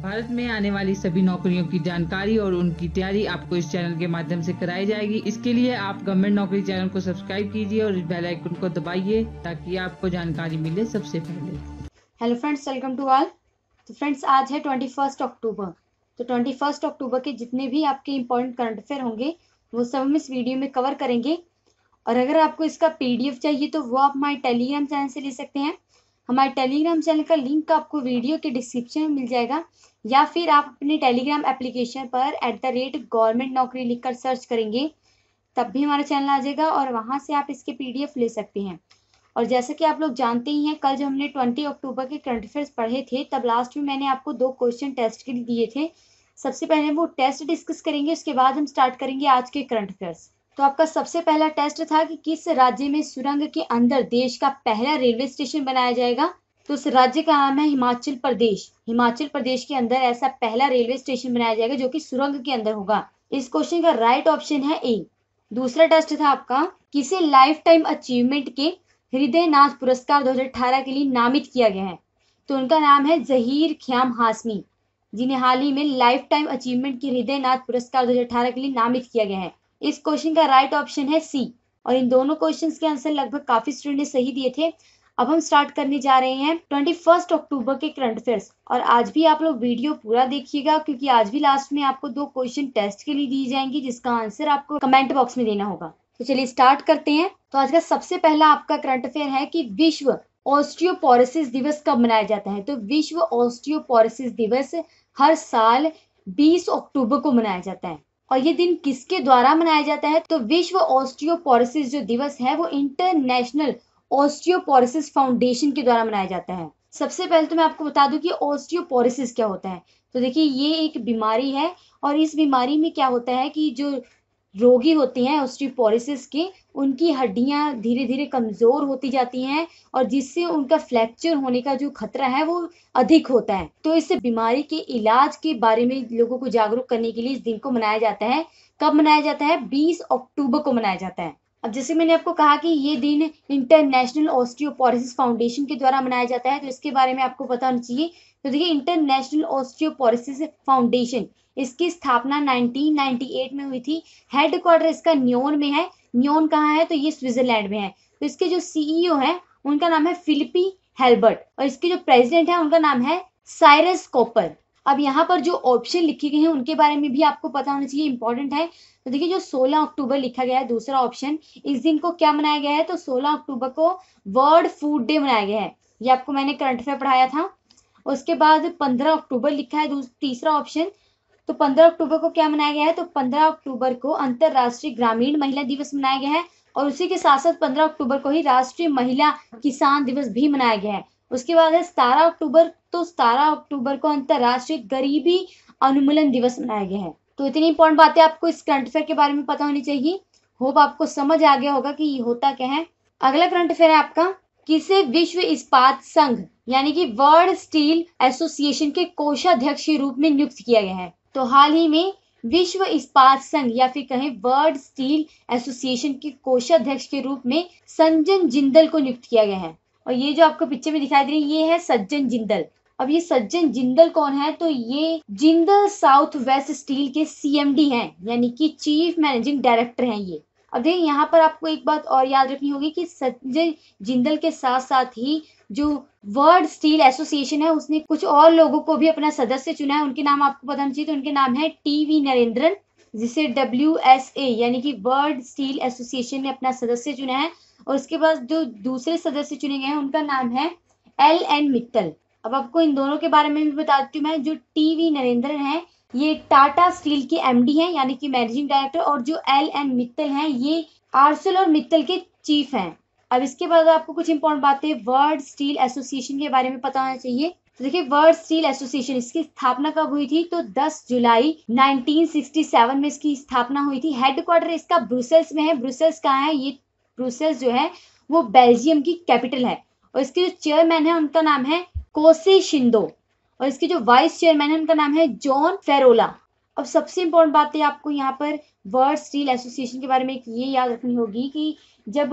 भारत में आने वाली सभी नौकरियों की जानकारी और उनकी तैयारी आपको इस चैनल के माध्यम से कराई जाएगी। इसके लिए आप गवर्नमेंट नौकरी चैनल को सब्सक्राइब कीजिए और बेल आइकन को दबाइए ताकि आपको जानकारी मिले सबसे पहले। Hello friends, welcome to all. तो फ्रेंड्स, आज है 21 अक्टूबर। तो 21 अक्टूबर के जितने भी आपके इंपॉर्टेंट करंट अफेयर होंगे वो सब हम इस वीडियो में कवर करेंगे। और अगर आपको इसका पीडीएफ चाहिए तो वो आप हमारे टेलीग्राम चैनल से ले सकते हैं। हमारे टेलीग्राम चैनल का लिंक आपको वीडियो के डिस्क्रिप्शन में मिल जाएगा, या फिर आप अपने टेलीग्राम एप्लीकेशन पर @गवर्नमेंट नौकरी लिखकर सर्च करेंगे तब भी हमारा चैनल आ जाएगा और वहाँ से आप इसके पीडीएफ ले सकते हैं। और जैसे कि आप लोग जानते ही हैं, कल जब हमने 20 अक्टूबर के करंट अफेयर्स पढ़े थे तब लास्ट में मैंने आपको 2 क्वेश्चन टेस्ट के लिए दिए थे। सबसे पहले वो टेस्ट डिस्कस करेंगे, उसके बाद हम स्टार्ट करेंगे आज के करंट अफेयर्स। तो आपका सबसे पहला टेस्ट था कि किस राज्य में सुरंग के अंदर देश का पहला रेलवे स्टेशन बनाया जाएगा। तो उस राज्य का नाम है हिमाचल प्रदेश। हिमाचल प्रदेश के अंदर ऐसा पहला रेलवे स्टेशन बनाया जाएगा जो कि सुरंग के अंदर होगा। इस क्वेश्चन का राइट ऑप्शन है ए। दूसरा टेस्ट था आपका, किसे लाइफ टाइम अचीवमेंट के हृदय नाथ पुरस्कार 2018 के लिए नामित किया गया है। तो उनका नाम है जहीर ख्याम हाशमी, जिन्हें हाल ही में लाइफ टाइम अचीवमेंट के हृदय नाथ पुरस्कार 2018 के लिए नामित किया गया है। इस क्वेश्चन का राइट ऑप्शन है सी। और इन दोनों क्वेश्चंस के आंसर लगभग काफी स्टूडेंट ने सही दिए थे। अब हम स्टार्ट करने जा रहे हैं 21 अक्टूबर के करंट अफेयर्स। और आज भी आप लोग वीडियो पूरा देखिएगा, क्योंकि आज भी लास्ट में आपको 2 क्वेश्चन टेस्ट के लिए दी जाएंगी जिसका आंसर आपको कमेंट बॉक्स में देना होगा। तो चलिए स्टार्ट करते हैं। तो आज का सबसे पहला आपका करंट अफेयर है कि विश्व ऑस्टियोपोरोसिस दिवस कब मनाया जाता है। तो विश्व ऑस्टियोपोरोसिस दिवस हर साल 20 अक्टूबर को मनाया जाता है। और ये दिन किसके द्वारा मनाया जाता है। तो विश्व ऑस्टियोपोरोसिस जो दिवस है वो इंटरनेशनल ऑस्टियोपोरोसिस फाउंडेशन के द्वारा मनाया जाता है। सबसे पहले तो मैं आपको बता दूं कि ऑस्टियोपोरोसिस क्या होता है। तो देखिए, ये एक बीमारी है और इस बीमारी में क्या होता है कि जो रोगी होते हैं ऑस्टियोपोरोसिस के, उनकी हड्डियां धीरे धीरे कमजोर होती जाती हैं और जिससे उनका फ्रैक्चर होने का जो खतरा है वो अधिक होता है। तो इस बीमारी के इलाज के बारे में लोगों को जागरूक करने के लिए इस दिन को मनाया जाता है। कब मनाया जाता है? 20 अक्टूबर को मनाया जाता है। अब जैसे मैंने आपको कहा कि ये दिन इंटरनेशनल ऑस्टियोपोरोसिस फाउंडेशन के द्वारा मनाया जाता है, तो इसके बारे में आपको पता होना चाहिए। तो देखिए, इंटरनेशनल ऑस्टियोपोरोसिस फाउंडेशन, इसकी स्थापना 1998 में हुई थी। हेडक्वार्टर इसका न्योन में है। न्योन कहाँ है? तो ये स्विट्जरलैंड में है। तो इसके जो सीईओ है उनका नाम है फिलिपी हेल्बर्ट और इसके जो प्रेसिडेंट है उनका नाम है साइरस कॉपर। अब यहाँ पर जो ऑप्शन लिखे गए हैं उनके बारे में भी आपको पता होना चाहिए, इंपॉर्टेंट है। तो देखिए, जो 16 अक्टूबर लिखा गया है, दूसरा ऑप्शन, इस दिन को क्या मनाया गया है? तो 16 अक्टूबर को वर्ल्ड फूड डे मनाया गया है। ये आपको मैंने करंट अफेयर पढ़ाया था। उसके बाद 15 अक्टूबर लिखा है तीसरा ऑप्शन। तो 15 अक्टूबर को क्या मनाया गया है? तो 15 अक्टूबर को अंतरराष्ट्रीय ग्रामीण महिला दिवस मनाया गया है और उसी के साथ साथ 15 अक्टूबर को ही राष्ट्रीय महिला किसान दिवस भी मनाया गया है। उसके बाद है 17 अक्टूबर। तो 17 अक्टूबर को अंतरराष्ट्रीय गरीबी अनुमूलन दिवस मनाया गया है। तो इतनी इंपॉर्टेंट बातें आपको इस करंट अफेयर के बारे में पता होनी चाहिए। होप आपको समझ आ गया होगा कि ये होता क्या है। अगला करंट अफेयर है आपका, किसे विश्व इस्पात संघ यानी कि वर्ल्ड स्टील एसोसिएशन के कोषाध्यक्ष के रूप में नियुक्त किया गया है। तो हाल ही में विश्व इस्पात संघ या फिर कहें वर्ल्ड स्टील एसोसिएशन के कोषाध्यक्ष के रूप में सज्जन जिंदल को नियुक्त किया गया है। और ये जो आपको पिक्चर में दिखाई दे रही है ये है सज्जन जिंदल। अब ये सज्जन जिंदल कौन है? तो ये जिंदल साउथ वेस्ट स्टील के सीएमडी हैं, यानी कि चीफ मैनेजिंग डायरेक्टर हैं ये। अब देखिए, यहाँ पर आपको एक बात और याद रखनी होगी कि सज्जन जिंदल के साथ साथ ही जो वर्ल्ड स्टील एसोसिएशन है उसने कुछ और लोगों को भी अपना सदस्य चुना है। उनके नाम आपको पता होना चाहिए। तो उनके नाम है टीवी नरेंद्रन, जिसे WSA यानी कि वर्ल्ड स्टील एसोसिएशन ने अपना सदस्य चुना है। और उसके बाद जो दूसरे सदस्य चुने गए हैं उनका नाम है LN मित्तल। अब आपको इन दोनों के बारे में भी बताती हूँ मैं। जो टीवी नरेंद्रन है ये टाटा स्टील के MD हैं, यानी कि मैनेजिंग डायरेक्टर, और जो LN मित्तल हैं ये आर्सेलर मित्तल के चीफ हैं। अब इसके बाद आपको कुछ इंपॉर्टेंट बातें वर्ल्ड स्टील एसोसिएशन के बारे में पता होना चाहिए। तो देखिए, वर्ल्ड स्टील एसोसिएशन, इसकी स्थापना कब हुई थी? तो 10 जुलाई 1967 में इसकी स्थापना हुई थी। हेडक्वार्टर इसका ब्रुसेल्स में है। ब्रुसेल्स कहाँ है? ये ब्रुसेल्स जो है वो बेल्जियम की कैपिटल है। और इसके जो चेयरमैन है उनका नाम है कोसे शिंदो और इसके जो वाइस चेयरमैन है उनका नाम है जॉन फेरोला। अब सबसे इम्पोर्टेंट बात है आपको यहाँ पर वर्ल्ड स्टील एसोसिएशन के बारे में ये याद रखनी होगी कि जब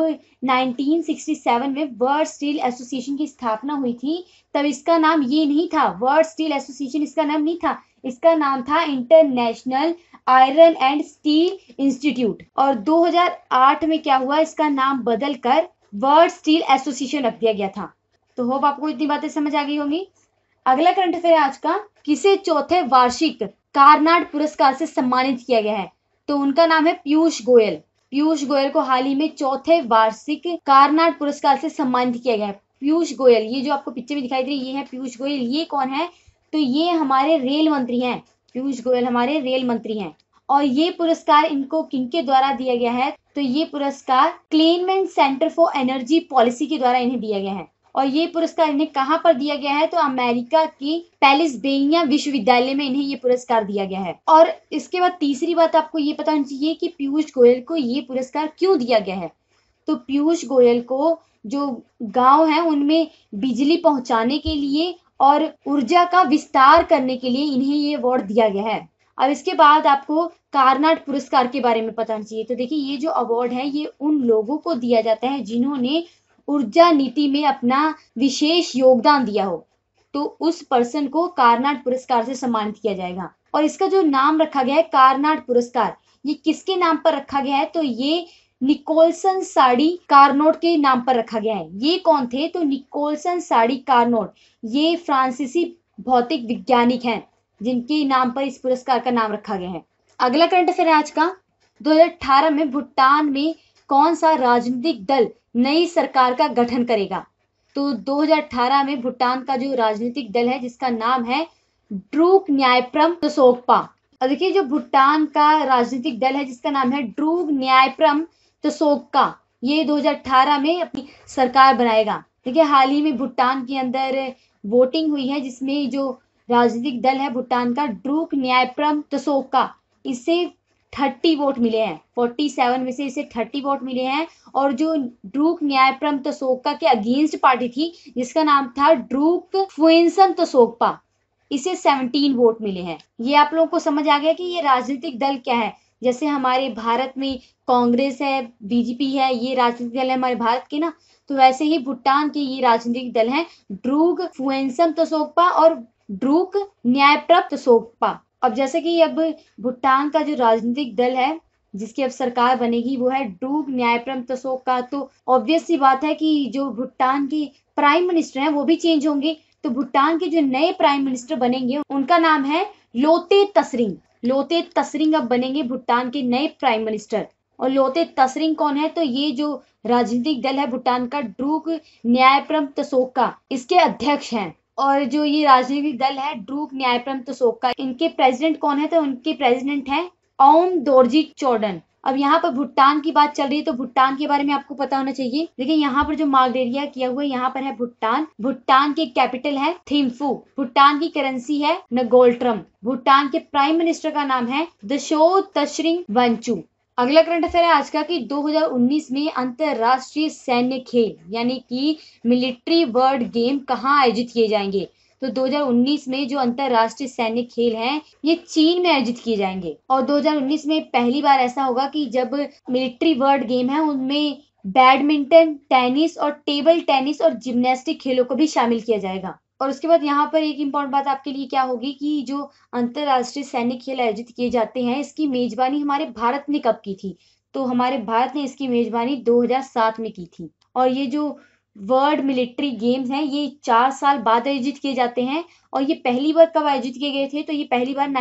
1967 में वर्ल्ड स्टील एसोसिएशन की स्थापना हुई थी, तब इसका नाम ये नहीं था, वर्ल्ड स्टील एसोसिएशन इसका नाम नहीं था, इसका नाम था international iron and steel institute. और 2008 में क्या हुआ, इसका नाम बदल कर वर्ल्ड स्टील एसोसिएशन रख दिया गया था। तो होप आपको इतनी बातें समझ आ गई होंगी। अगला करंट अफेयर आज का, किसे चौथे वार्षिक कार्नाड पुरस्कार से सम्मानित किया गया है? तो उनका नाम है पीयूष गोयल। पीयूष गोयल को हाल ही में चौथे वार्षिक कार्नाड पुरस्कार से सम्मानित किया गया है। पीयूष गोयल, ये जो आपको पिक्चर में दिखाई दे रही है, ये है पीयूष गोयल। ये कौन है? तो ये हमारे रेल मंत्री हैं। पीयूष गोयल हमारे रेल मंत्री हैं। और ये पुरस्कार इनको किनके द्वारा दिया गया है? तो ये पुरस्कार Kleinman center for energy policy के द्वारा इन्हें दिया गया है। और ये पुरस्कार इन्हें कहाँ पर दिया गया है? तो अमेरिका की पेलिसवेनिया विश्वविद्यालय में इन्हें ये पुरस्कार दिया गया है। और इसके बाद तीसरी बात आपको ये पता होनी चाहिए कि पीयूष गोयल को ये पुरस्कार क्यों दिया गया है। तो पीयूष गोयल को जो गांव है उनमें बिजली पहुंचाने के लिए और ऊर्जा का विस्तार करने के लिए इन्हें ये अवार्ड दिया गया है। अब इसके बाद आपको कार्नाड पुरस्कार के बारे में पता होना चाहिए। तो देखिए, ये जो अवार्ड है ये उन लोगों को दिया जाता है जिन्होंने ऊर्जा नीति में अपना विशेष योगदान दिया हो, तो उस पर्सन को कार्नाड पुरस्कार से सम्मानित किया जाएगा। और इसका जो नाम रखा गया है कार्नाड पुरस्कार, ये किसके नाम पर रखा गया है? तो ये निकोलसन साड़ी कार्नोट के नाम पर रखा गया है। ये कौन थे? तो निकोलसन साड़ी कार्नोट, ये फ्रांसीसी भौतिक वैज्ञानिक हैं जिनके नाम पर इस पुरस्कार का नाम रखा गया है। अगला करंट अफेयर आज का, 2018 में भूटान में कौन सा राजनीतिक दल नई सरकार का गठन करेगा? तो 2018 में भूटान का जो राजनीतिक दल है जिसका नाम है ड्रूक न्यायप्रम तसोगपा। और देखिए, जो भूटान का राजनीतिक दल है जिसका नाम है ड्रूक न्यायप्रम तसोगपा, ये 2018 में अपनी सरकार बनाएगा। देखिए, हाल ही में भूटान के अंदर वोटिंग हुई है जिसमें जो राजनीतिक दल है भूटान का ड्रूक न्यायप्रम तसोगपा, इसे 30 वोट मिले हैं। 47 में से इसे 30 वोट मिले हैं। और जो ड्रूक न्यायप्रम तसोगपा के अगेंस्ट पार्टी थी जिसका नाम था ड्रूक फुएनसन तसोगपा, इसे 17 वोट मिले हैं। ये आप लोगों को समझ आ गया कि ये राजनीतिक दल क्या है। जैसे हमारे भारत में कांग्रेस है, बीजेपी है, ये राजनीतिक दल है हमारे भारत के ना, तो वैसे ही भूटान के ये राजनीतिक दल हैं ड्रूक फुएनसन तसोगपा और ड्रूक न्यायप्रम तसोगपा। अब जैसे कि अब भूटान का जो राजनीतिक दल है जिसकी अब सरकार बनेगी वो है ड्रूक न्यायप्रम तसोगपा, तो ऑब्वियस सी बात है कि जो भूटान के प्राइम मिनिस्टर हैं वो भी चेंज होंगे। तो भूटान के जो नए प्राइम मिनिस्टर बनेंगे उनका नाम है लोते तसरिंग। लोते तसरिंग अब बनेंगे भूटान के नए प्राइम मिनिस्टर। और लोते तसरिंग कौन है? तो ये जो राजनीतिक दल है भूटान का ड्रूक न्यायप्रम तसोगपा, इसके अध्यक्ष हैं। और जो ये राजनीतिक दल है ड्रूक न्यायप्रम तसोगपा, इनके प्रेसिडेंट कौन है? तो उनके प्रेसिडेंट हैं ओम दोरजी चोडन। अब यहाँ पर भूटान की बात चल रही है तो भूटान के बारे में आपको पता होना चाहिए। देखिए, यहाँ पर जो मार्क एरिया किया हुआ है यहाँ पर है भूटान। भूटान की कैपिटल है थिम्फू। भूटान की करेंसी है नगोल्ट्रम। भूटान के प्राइम मिनिस्टर का नाम है दशो तशरिंग वांगचुक। अगला करंट अफेयर है आज का कि 2019 में अंतरराष्ट्रीय सैन्य खेल यानी कि मिलिट्री वर्ल्ड गेम कहाँ आयोजित किए जाएंगे? तो 2019 में जो अंतरराष्ट्रीय सैन्य खेल हैं ये चीन में आयोजित किए जाएंगे। और 2019 में पहली बार ऐसा होगा कि जब मिलिट्री वर्ल्ड गेम है उनमें बैडमिंटन, टेनिस और टेबल टेनिस और जिम्नास्टिक खेलों को भी शामिल किया जाएगा। और उसके बाद यहाँ पर एक इम्पॉर्टेंट बात आपके लिए क्या होगी कि जो अंतरराष्ट्रीय सैन्य खेल आयोजित किए जाते हैं इसकी मेजबानी हमारे भारत ने कब की थी? तो हमारे भारत ने इसकी मेजबानी 2007 में की थी। और ये जो वर्ल्ड मिलिट्री गेम्स हैं ये 4 साल बाद आयोजित किए जाते हैं। और ये पहली बार कब आयोजित किए गए थे? तो ये पहली बार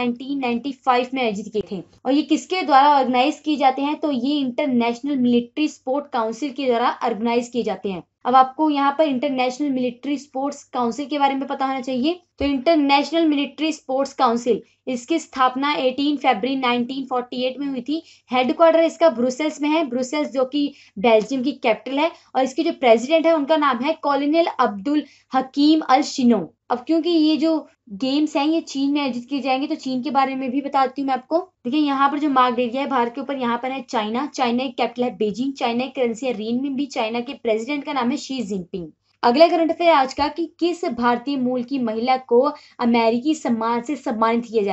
1995 में आयोजित किए थे। और ये किसके द्वारा ऑर्गेनाइज किए जाते हैं? तो ये इंटरनेशनल मिलिट्री स्पोर्ट काउंसिल के द्वारा ऑर्गेनाइज किए जाते हैं। अब आपको यहाँ पर इंटरनेशनल मिलिट्री स्पोर्ट्स काउंसिल के बारे में पता होना चाहिए। तो इंटरनेशनल मिलिट्री स्पोर्ट्स काउंसिल, इसकी स्थापना 18 फरवरी 1948 में हुई थी। हेडक्वार्टर इसका ब्रुसेल्स में है, ब्रुसेल्स जो कि बेल्जियम की कैपिटल है। और इसके जो प्रेसिडेंट है उनका नाम है कॉलोनियल अब्दुल हकीम अल शिनो। अब क्योंकि ये जो गेम्स हैं ये चीन में आयोजित किए जाएंगे तो चीन के बारे में भी बताती हूँ मैं आपको। देखिए, यहाँ पर जो मार्क एरिया है भारत के ऊपर, यहाँ पर है चाइना। चाइना की कैपिटल है बीजिंग। चाइना की करेंसी है रिनमिनबी। चाइना के प्रेसिडेंट का नाम है शी जिनपिंग। अगला करंट अफेयर आज का कि किस भारतीय मूल की महिला को अमेरिकी सम्मान से सम्मानित किया जाएगा?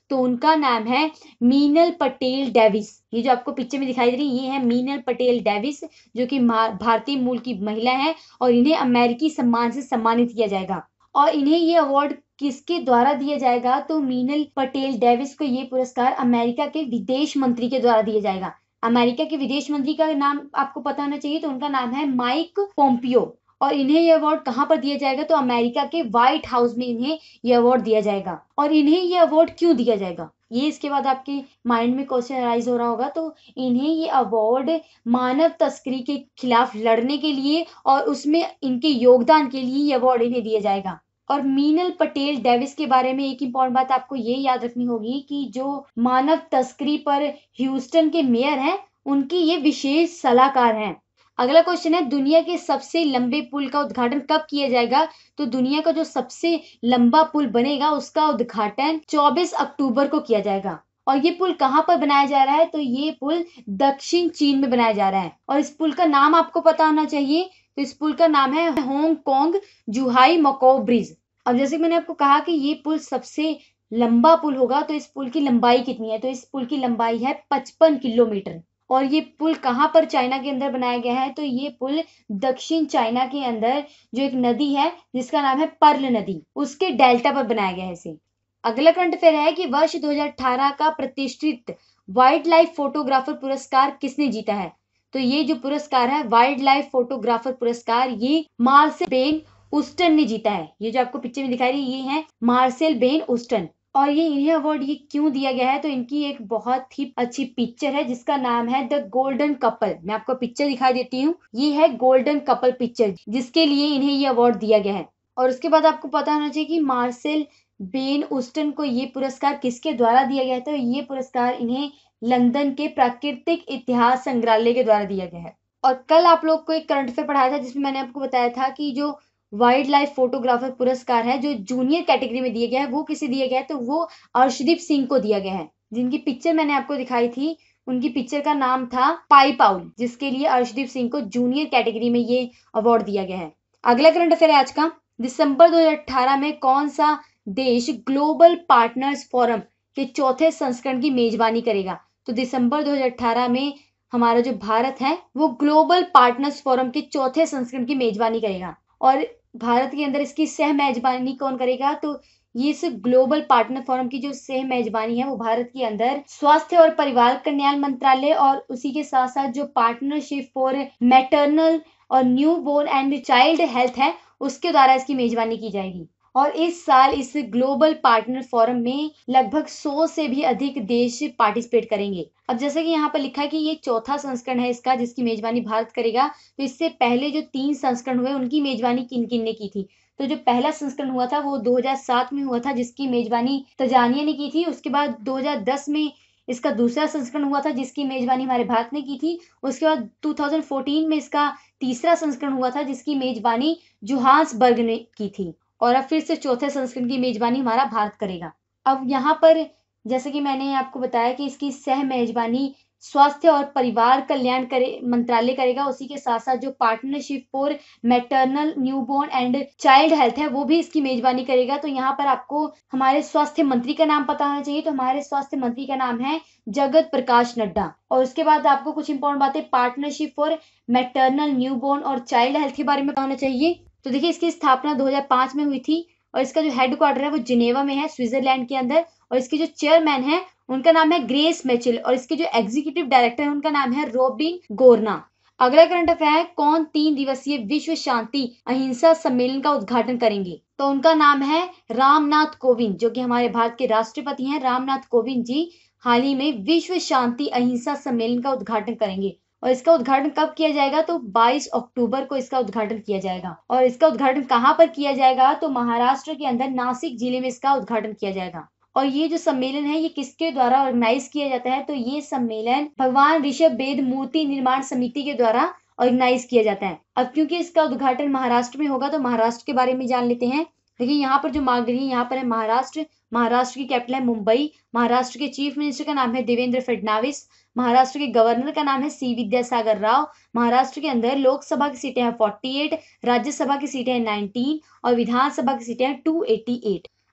तो उनका नाम है मीनल पटेल डेविस। ये जो आपको पिक्चर में दिखाई दे रही है ये है मीनल पटेल डेविस, जो कि भारतीय मूल की महिला है और इन्हें अमेरिकी सम्मान से सम्मानित किया जाएगा। और इन्हें ये अवार्ड किसके द्वारा दिया जाएगा, तो मीनल पटेल डेविस को ये पुरस्कार अमेरिका के विदेश मंत्री के द्वारा दिया जाएगा। अमेरिका के विदेश मंत्री का नाम आपको पता होना चाहिए, तो उनका नाम है माइक पोम्पियो। और इन्हें ये अवार्ड कहाँ पर दिया जाएगा, तो अमेरिका के व्हाइट हाउस में इन्हें ये अवार्ड दिया जाएगा। और इन्हें ये अवार्ड क्यों दिया जाएगा, ये इसके बाद आपके माइंड में क्वेश्चन अराइज हो रहा होगा। तो इन्हें ये अवार्ड मानव तस्करी के खिलाफ लड़ने के लिए और उसमें इनके योगदान के लिए ये अवार्ड इन्हें दिया जाएगा। और मीनल पटेल डेविस के बारे में एक इंपॉर्टेंट बात आपको ये याद रखनी होगी कि जो मानव तस्करी पर ह्यूस्टन के मेयर हैं, उनकी ये विशेष सलाहकार हैं। अगला क्वेश्चन है, दुनिया के सबसे लंबे पुल का उद्घाटन कब किया जाएगा, तो दुनिया का जो सबसे लंबा पुल बनेगा उसका उद्घाटन 24 अक्टूबर को किया जाएगा। और ये पुल कहाँ पर बनाया जा रहा है, तो ये पुल दक्षिण चीन में बनाया जा रहा है। और इस पुल का नाम आपको पता होना चाहिए, तो इस पुल का नाम है हांगकांग जुहाई मकाओ ब्रिज। अब जैसे मैंने आपको कहा कि ये पुल सबसे लंबा पुल होगा, तो इस पुल की लंबाई कितनी है, तो इस पुल की लंबाई है 55 किलोमीटर। और ये पुल कहाँ पर चाइना के अंदर बनाया गया है, तो ये पुल दक्षिण चाइना के अंदर जो एक नदी है जिसका नाम है पर्ल नदी, उसके डेल्टा पर बनाया गया है इसे। अगला करंट अफेयर है कि वर्ष 2018 का प्रतिष्ठित वाइल्ड लाइफ फोटोग्राफर पुरस्कार किसने जीता है, तो ये जो पुरस्कार है वाइल्ड लाइफ फोटोग्राफर पुरस्कार, ये मार्सेल बेन उस्टन ने जीता है। ये जो आपको पिक्चर में दिखाई रही ये है मार्सेल बेन उस्टन। और ये इन्हें अवार्ड ये क्यों दिया गया है, तो इनकी एक बहुत ही अच्छी पिक्चर है जिसका नाम है द गोल्डन कपल। मैं आपको पिक्चर दिखाई देती हूँ, ये है गोल्डन कपल पिक्चर, जिसके लिए इन्हें ये अवार्ड दिया गया है। और उसके बाद आपको पता होना चाहिए कि मार्सेल बेन उस्टन को ये पुरस्कार किसके द्वारा दिया गया है, तो ये पुरस्कार इन्हें लंदन के प्राकृतिक इतिहास संग्रहालय के द्वारा दिया गया है। और कल आप लोग को एक करंट अफेयर पढ़ाया था जिसमें मैंने आपको बताया था कि जो वाइल्ड लाइफ फोटोग्राफर पुरस्कार है जो जूनियर कैटेगरी में दिया गया है वो किसे दिया गया है, तो वो अर्शदीप सिंह को दिया गया है। जिनकी पिक्चर मैंने आपको दिखाई थी उनकी पिक्चर का नाम था पाई पाउल, जिसके लिए अर्शदीप सिंह को जूनियर कैटेगरी में ये अवार्ड दिया गया है। अगला करंट अफेयर है आज का, दिसंबर 2018 में कौन सा देश ग्लोबल पार्टनर्स फोरम के चौथे संस्करण की मेजबानी करेगा, तो दिसंबर 2018 में हमारा जो भारत है वो ग्लोबल पार्टनर्स फोरम के चौथे संस्करण की मेजबानी करेगा। और भारत के अंदर इसकी सह मेजबानी कौन करेगा, तो ये इस ग्लोबल पार्टनर फोरम की जो सह मेजबानी है वो भारत के अंदर स्वास्थ्य और परिवार कल्याण मंत्रालय और उसी के साथ साथ जो पार्टनरशिप फॉर मैटरनल और newborn and child health है उसके द्वारा इसकी मेजबानी की जाएगी। और इस साल इस ग्लोबल पार्टनर फोरम में लगभग 100 से भी अधिक देश पार्टिसिपेट करेंगे। अब जैसे कि यहाँ पर लिखा है कि ये चौथा संस्करण है इसका जिसकी मेजबानी भारत करेगा, तो इससे पहले जो 3 संस्करण हुए उनकी मेजबानी किन किन ने की थी, तो जो पहला संस्करण हुआ था वो 2007 में हुआ था जिसकी मेजबानी तंजानिया ने की थी। उसके बाद 2010 में इसका दूसरा संस्करण हुआ था जिसकी मेजबानी हमारे भारत ने की थी। उसके बाद 2014 में इसका तीसरा संस्करण हुआ था जिसकी मेजबानी जोहान्सबर्ग ने की थी। और अब फिर से चौथे संस्करण की मेजबानी हमारा भारत करेगा। अब यहाँ पर जैसे कि मैंने आपको बताया कि इसकी सह मेजबानी स्वास्थ्य और परिवार कल्याण मंत्रालय करेगा, उसी के साथ साथ जो partnership for maternal newborn and child health है वो भी इसकी मेजबानी करेगा। तो यहाँ पर आपको हमारे स्वास्थ्य मंत्री का नाम पता होना चाहिए, तो हमारे स्वास्थ्य मंत्री का नाम है जगत प्रकाश नड्डा। और उसके बाद आपको कुछ इंपॉर्टेंट बातें पार्टनरशिप फॉर मैटरनल न्यूबॉर्न और चाइल्ड हेल्थ के बारे में पता होना चाहिए। तो देखिए इसकी स्थापना 2005 में हुई थी और इसका जो हेडक्वार्टर है वो जिनेवा में है स्विट्जरलैंड के अंदर। और इसके जो चेयरमैन है उनका नाम है ग्रेस मेचिल और इसके जो एग्जीक्यूटिव डायरेक्टर है उनका नाम है रॉबिन गोरना। अगला करंट अफेयर है, कौन 3 दिवसीय विश्व शांति अहिंसा सम्मेलन का उद्घाटन करेंगे, तो उनका नाम है रामनाथ कोविंद, जो कि हमारे भारत के राष्ट्रपति हैं। रामनाथ कोविंद जी हाल ही में विश्व शांति अहिंसा सम्मेलन का उद्घाटन करेंगे। और इसका उद्घाटन कब किया जाएगा, तो 22 अक्टूबर को इसका उद्घाटन किया जाएगा। और इसका उद्घाटन कहाँ पर किया जाएगा, तो महाराष्ट्र के अंदर नासिक जिले में इसका उद्घाटन किया जाएगा। और ये जो सम्मेलन है ये किसके द्वारा ऑर्गेनाइज किया जाता है, तो ये सम्मेलन भगवान ऋषभ वेद मूर्ति निर्माण समिति के द्वारा ऑर्गेनाइज किया जाता है। अब क्योंकि इसका उद्घाटन महाराष्ट्र में होगा तो महाराष्ट्र के बारे में जान लेते हैं। देखिए यहाँ पर जो मार्ग यहाँ पर है महाराष्ट्र, महाराष्ट्र की कैपिटल है मुंबई, महाराष्ट्र के चीफ मिनिस्टर का नाम है देवेंद्र फडणवीस, महाराष्ट्र के गवर्नर का नाम है सी विद्यासागर राव। महाराष्ट्र के अंदर लोकसभा की सीटें हैं 48, राज्यसभा की सीटें हैं 19 और विधानसभा की सीटें हैं 288।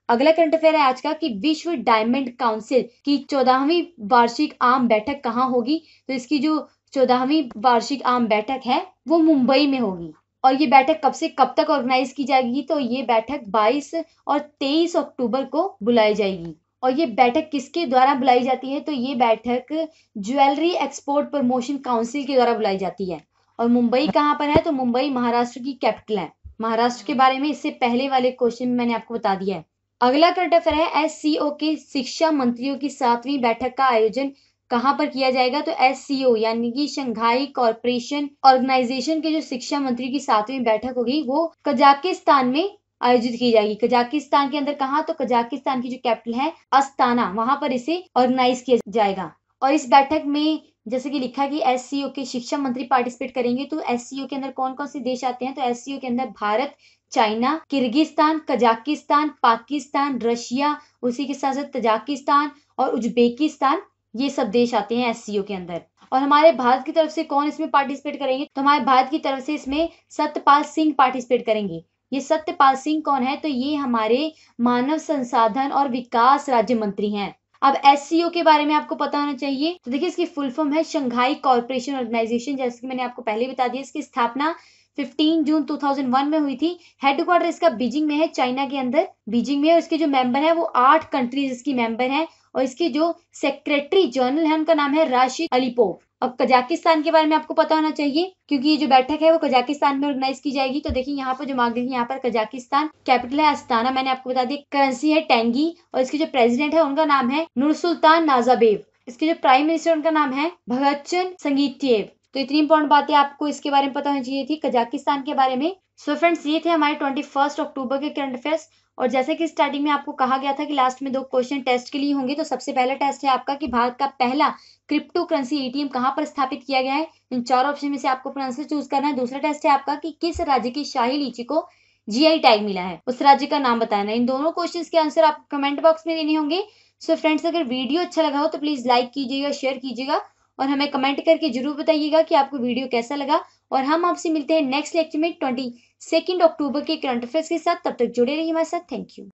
अगला करंट अफेयर है आज का कि विश्व डायमंड काउंसिल की 14वीं वार्षिक आम बैठक कहाँ होगी। तो इसकी जो 14वीं वार्षिक आम बैठक है वो मुंबई में होगी। और ये बैठक कब से कब तक ऑर्गेनाइज की जाएगी। तो ये बैठक 22 और 23 अक्टूबर को बुलाई जाएगी। और ये बैठक किसके द्वारा बुलाई जाती है। तो ये बैठक ज्वेलरी एक्सपोर्ट प्रमोशन काउंसिल के द्वारा बुलाई जाती है। और मुंबई कहाँ पर है। तो मुंबई महाराष्ट्र की कैपिटल है। महाराष्ट्र के बारे में इससे पहले वाले क्वेश्चन में मैंने आपको बता दिया है। अगला करंट अफेयर है SCO के शिक्षा मंत्रियों की 7वीं बैठक का आयोजन कहाँ पर किया जाएगा। तो SCO यानी कि शंघाई कॉरपोरेशन ऑर्गेनाइजेशन के जो शिक्षा मंत्री की 7वीं बैठक होगी वो कजाकिस्तान में आयोजित की जाएगी। कजाकिस्तान के अंदर कहाँ। तो कजाकिस्तान की जो कैपिटल है अस्ताना, वहां पर इसे ऑर्गेनाइज किया जाएगा। और इस बैठक में जैसे कि लिखा कि SCO के शिक्षा मंत्री पार्टिसिपेट करेंगे। तो SCO के अंदर कौन कौन से देश आते हैं। तो SCO के अंदर Bharat, China, Kyrgyzstan, Kazakhstan, Pakistan, Russia, उसी के साथ साथ तजाकिस्तान और उज्बेकिस्तान, ये सब देश आते हैं SCO के अंदर। और हमारे भारत की तरफ से कौन इसमें पार्टिसिपेट करेंगे। तो हमारे भारत की तरफ से इसमें सत्यपाल सिंह पार्टिसिपेट करेंगे। ये सत्यपाल सिंह कौन है। तो ये हमारे मानव संसाधन और विकास राज्य मंत्री हैं। अब SCO के बारे में आपको पता होना चाहिए। तो देखिए इसकी फुल फॉर्म है शंघाई कॉर्पोरेशन ऑर्गेनाइजेशन। जैसे कि मैंने आपको पहले बता दिया, इसकी स्थापना 15 जून 2001 में हुई थी। हेडक्वार्टर इसका बीजिंग में है, चाइना के अंदर बीजिंग में। और इसके जो मेंबर है वो 8 कंट्रीज इसकी मेंबर हैं। और इसके जो सेक्रेटरी जनरल है उनका नाम है राशिद अलीपोव। अब कजाकिस्तान के बारे में आपको पता होना चाहिए क्योंकि ये जो बैठक है वो कजाकिस्तान में ऑर्गेनाइज की जाएगी। तो देखिए यहाँ पर जो मार्क देखिए, यहाँ पर कजाकिस्तान, कैपिटल है अस्ताना, मैंने आपको बता दिया, करेंसी है टेंगी। और इसके जो प्रेसिडेंट है उनका नाम है नूरसुल्तान नाजाबेव। इसके जो प्राइम मिनिस्टर उनका नाम है भगतचंद संगीतिएव। तो इतनी इंपॉर्टेंट बातें आपको इसके बारे में पता होनी चाहिए थी कजाकिस्तान के बारे में। सो फ्रेंड्स, ये थे हमारे 21 अक्टूबर के करंट अफेयर्स। और जैसे कि स्टार्टिंग में आपको कहा गया था कि लास्ट में 2 क्वेश्चन टेस्ट के लिए होंगे। तो सबसे पहला टेस्ट है आपका कि भारत का पहला क्रिप्टो करेंसी ATM कहाँ पर स्थापित किया गया है। इन 4 ऑप्शन में से आपको अपना आंसर चूज करना है। दूसरा टेस्ट है आपका कि किस राज्य की शाही लीची को GI टैग मिला है, उस राज्य का नाम बताना है। इन दोनों क्वेश्चंस के आंसर आपको कमेंट बॉक्स में देने होंगे। सो फ्रेंड्स, अगर वीडियो अच्छा लगा हो तो प्लीज लाइक कीजिएगा, शेयर कीजिएगा और हमें कमेंट करके जरूर बताइएगा कि आपको वीडियो कैसा लगा। और हम आपसे मिलते हैं नेक्स्ट लेक्चर में 22 अक्टूबर के करंट अफेयर्स के साथ। तब तक जुड़े रहिए हमारे साथ। Thank you.